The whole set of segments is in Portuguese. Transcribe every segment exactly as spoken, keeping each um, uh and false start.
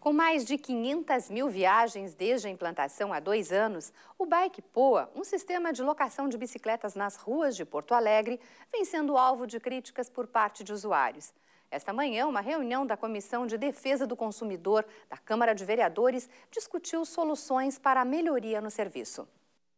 Com mais de quinhentas mil viagens desde a implantação há dois anos, o Bike Poa, um sistema de locação de bicicletas nas ruas de Porto Alegre, vem sendo alvo de críticas por parte de usuários. Esta manhã, uma reunião da Comissão de Defesa do Consumidor da Câmara de Vereadores discutiu soluções para a melhoria no serviço.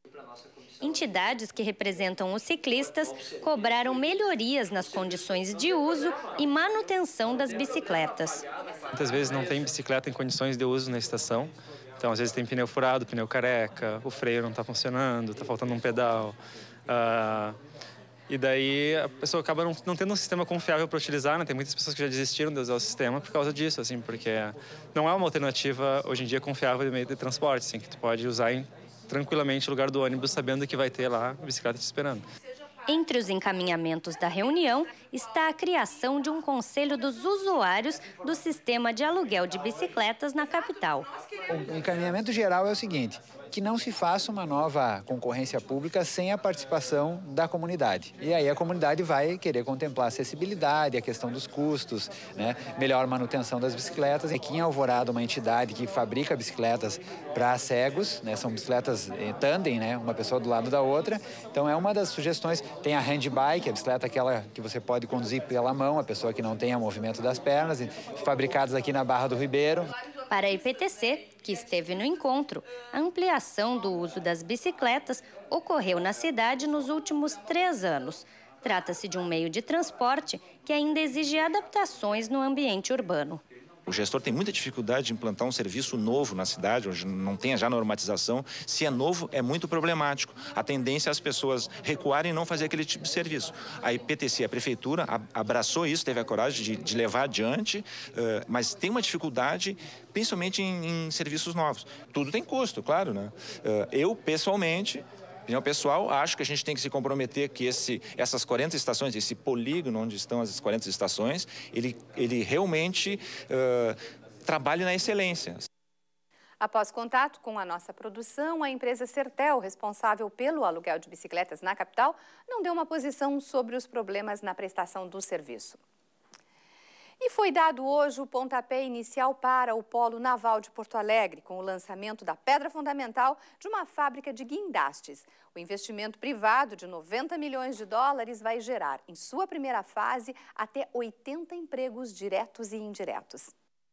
Entidades que representam os ciclistas cobraram melhorias nas condições de uso e manutenção das bicicletas. Muitas vezes não tem bicicleta em condições de uso na estação, então às vezes tem pneu furado, pneu careca, o freio não está funcionando, está faltando um pedal. Uh, e daí a pessoa acaba não, não tendo um sistema confiável para utilizar, né? Tem muitas pessoas que já desistiram de usar o sistema por causa disso, assim, porque não é uma alternativa hoje em dia confiável de meio de transporte, assim, que tu pode usar em tranquilamente no lugar do ônibus, sabendo que vai ter lá a bicicleta te esperando. Entre os encaminhamentos da reunião está a criação de um conselho dos usuários do sistema de aluguel de bicicletas na capital. O encaminhamento geral é o seguinte: que não se faça uma nova concorrência pública sem a participação da comunidade. E aí a comunidade vai querer contemplar a acessibilidade, a questão dos custos, né? Melhor manutenção das bicicletas. Aqui em Alvorada, uma entidade que fabrica bicicletas para cegos, né? São bicicletas em tandem, né? Uma pessoa do lado da outra. Então é uma das sugestões. Tem a handbike, a bicicleta aquela que você pode conduzir pela mão, a pessoa que não tem o movimento das pernas, fabricadas aqui na Barra do Ribeiro. Para a I P T C, que esteve no encontro, a ampliação do uso das bicicletas ocorreu na cidade nos últimos três anos. Trata-se de um meio de transporte que ainda exige adaptações no ambiente urbano. O gestor tem muita dificuldade de implantar um serviço novo na cidade, onde não tenha já normatização. Se é novo, é muito problemático. A tendência é as pessoas recuarem e não fazer aquele tipo de serviço. A I P T C, a prefeitura, abraçou isso, teve a coragem de, de levar adiante, uh, mas tem uma dificuldade, principalmente em, em serviços novos. Tudo tem custo, claro, né? Uh, eu, pessoalmente... Opinião pessoal, acho que a gente tem que se comprometer que esse, essas quarenta estações, esse polígono onde estão as quarenta estações, ele, ele realmente uh, trabalhe na excelência. Após contato com a nossa produção, a empresa Sertel, responsável pelo aluguel de bicicletas na capital, não deu uma posição sobre os problemas na prestação do serviço. E foi dado hoje o pontapé inicial para o Polo Naval de Porto Alegre, com o lançamento da pedra fundamental de uma fábrica de guindastes. O investimento privado de noventa milhões de dólares vai gerar, em sua primeira fase, até oitenta empregos diretos e indiretos.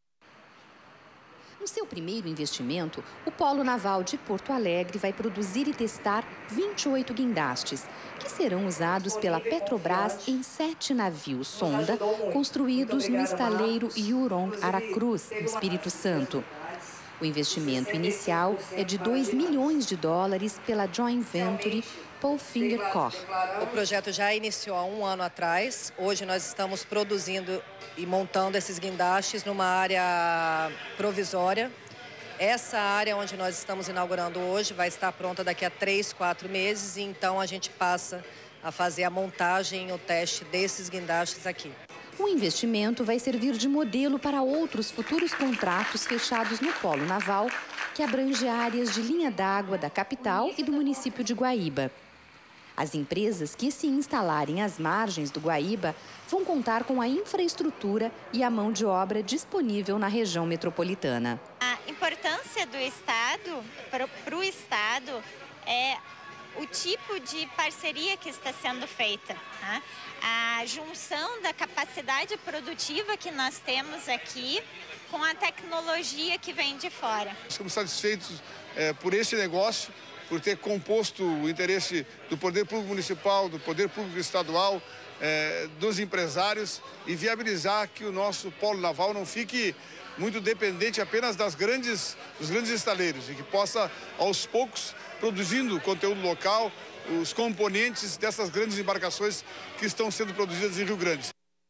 No seu primeiro investimento, o Polo Naval de Porto Alegre vai produzir e testar vinte e oito guindastes, que serão usados pela Petrobras em sete navios sonda construídos no estaleiro Yurong Aracruz, no Espírito Santo. O investimento inicial é de dois milhões de dólares pela joint venture Polfinger Corp. O projeto já iniciou há um ano atrás. Hoje nós estamos produzindo e montando esses guindastes numa área provisória. Essa área onde nós estamos inaugurando hoje vai estar pronta daqui a três, quatro meses. E então a gente passa a fazer a montagem e o teste desses guindastes aqui. O investimento vai servir de modelo para outros futuros contratos fechados no Polo Naval, que abrange áreas de linha d'água da capital e do município de Guaíba. As empresas que se instalarem às margens do Guaíba vão contar com a infraestrutura e a mão de obra disponível na região metropolitana. A importância do Estado, para o Estado, é o tipo de parceria que está sendo feita, né? A junção da capacidade produtiva que nós temos aqui com a tecnologia que vem de fora. Estamos satisfeitos é, por esse negócio, por ter composto o interesse do Poder Público Municipal, do Poder Público Estadual, é, dos empresários e viabilizar que o nosso polo naval não fique muito dependente apenas das grandes, dos grandes estaleiros e que possa, aos poucos, produzindo conteúdo local, os componentes dessas grandes embarcações que estão sendo produzidas em Rio Grande.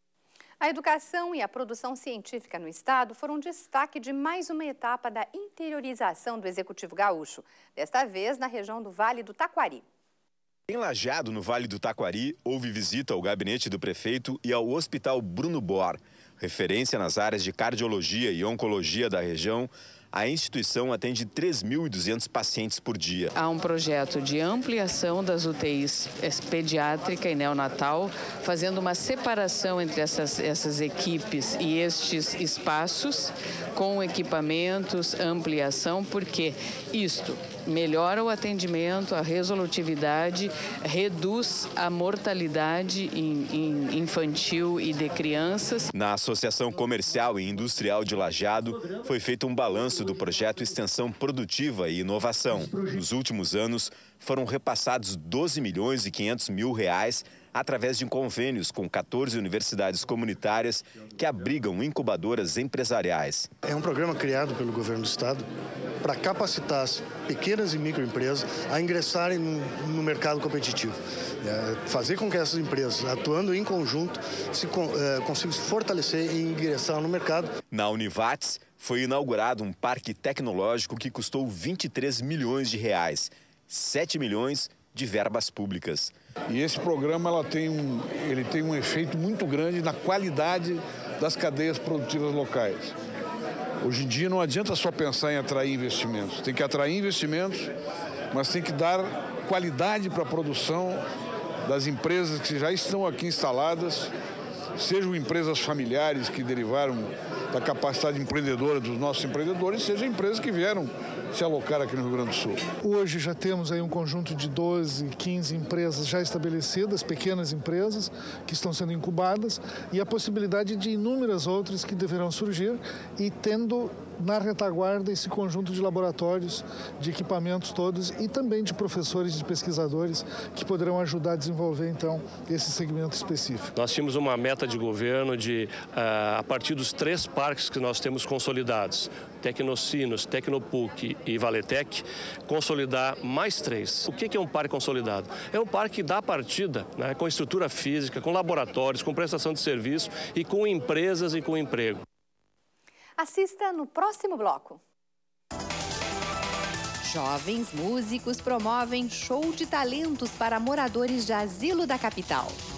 A educação e a produção científica no estado foram destaque de mais uma etapa da interiorização do Executivo Gaúcho, desta vez na região do Vale do Taquari. Em Lajeado, no Vale do Taquari, houve visita ao gabinete do prefeito e ao Hospital Bruno Bor. Referência nas áreas de cardiologia e oncologia da região, a instituição atende três mil e duzentos pacientes por dia. Há um projeto de ampliação das U T Is pediátrica e neonatal, fazendo uma separação entre essas, essas equipes e estes espaços, com equipamentos, ampliação, porque isto melhora o atendimento, a resolutividade, reduz a mortalidade infantil e de crianças. Na Associação Comercial e Industrial de Lajeado, foi feito um balanço do projeto Extensão Produtiva e Inovação. Nos últimos anos, foram repassados doze milhões e quinhentos mil reais através de convênios com quatorze universidades comunitárias que abrigam incubadoras empresariais. É um programa criado pelo governo do estado para capacitar as pequenas e microempresas a ingressarem no, no mercado competitivo. É, fazer com que essas empresas, atuando em conjunto, se, é, consigam se fortalecer e ingressar no mercado. Na Univates, foi inaugurado um parque tecnológico que custou vinte e três milhões de reais, sete milhões de verbas públicas. E esse programa ela tem um, ele tem um efeito muito grande na qualidade das cadeias produtivas locais. Hoje em dia não adianta só pensar em atrair investimentos. Tem que atrair investimentos, mas tem que dar qualidade para a produção das empresas que já estão aqui instaladas, sejam empresas familiares que derivaram da capacidade empreendedora dos nossos empreendedores, sejam empresas que vieram se alocar aqui no Rio Grande do Sul. Hoje já temos aí um conjunto de doze, quinze empresas já estabelecidas, pequenas empresas que estão sendo incubadas e a possibilidade de inúmeras outras que deverão surgir e tendo na retaguarda esse conjunto de laboratórios, de equipamentos todos e também de professores e de pesquisadores que poderão ajudar a desenvolver então esse segmento específico. Nós tínhamos uma meta de governo de, a partir dos três parques que nós temos consolidados, Tecnocinos, Tecnopuc e Valetec, consolidar mais três. O que é um parque consolidado? É um parque que dá partida, né, com estrutura física, com laboratórios, com prestação de serviço e com empresas e com emprego. Assista no próximo bloco. Jovens músicos promovem show de talentos para moradores de asilo da capital.